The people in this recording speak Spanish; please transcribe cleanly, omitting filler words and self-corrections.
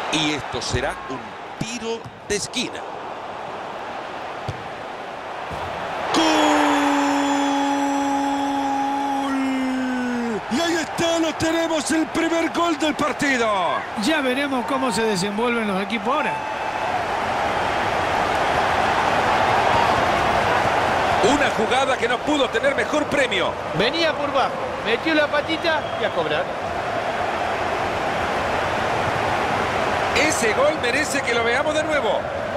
Y esto será un tiro de esquina. ¡Gol! Y ahí está, lo tenemos, el primer gol del partido. Ya veremos cómo se desenvuelven los equipos ahora. Una jugada que no pudo tener mejor premio. Venía por bajo, metió la patita y a cobrar. Ese gol merece que lo veamos de nuevo.